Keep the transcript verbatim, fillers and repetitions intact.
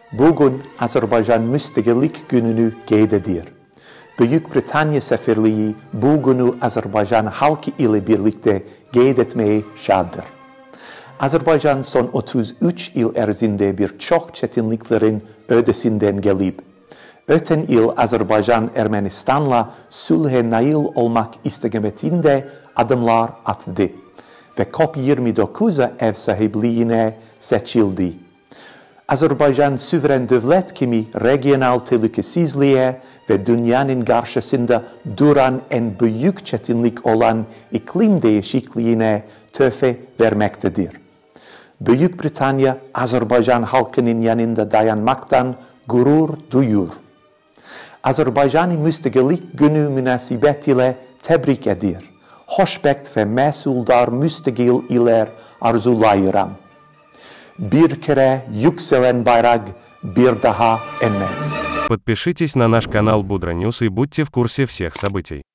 Bugün Azerbaycan Müsteqillik Günü'nü qeyd edir. Büyük Britanya Seferliği bu günü Azerbaycan halkı ile birlikte qeyd etmeye şaddır. Azerbaycan son otuz üç yıl erzinde birçok çetinliklerin ötesinden gelip, öten yıl Azerbaycan Ermenistan'la sulhe nail olmak istikametinde adımlar attı ve COP yirmi dokuza ev sahipliğine seçildi. Azerbaycan süveren devlet kimi regional tehlikesizliğe ve dünyanın karşısında duran en büyük çetinlik olan iklim değişikliğine töhfe vermektedir. Büyük Britanya, Azerbaycan halkının yanında dayanmaktan gurur duyur. Azerbaycan'ı Müsteqillik Günü münasebetiyle tebrik edir. Hoşbeht ve mesuldar müstakil iler arzulayıram. Bir kere yükselen bayrak bir daha enmez. Подпишитесь на наш канал Будра Ньюс и будьте в курсе всех событий.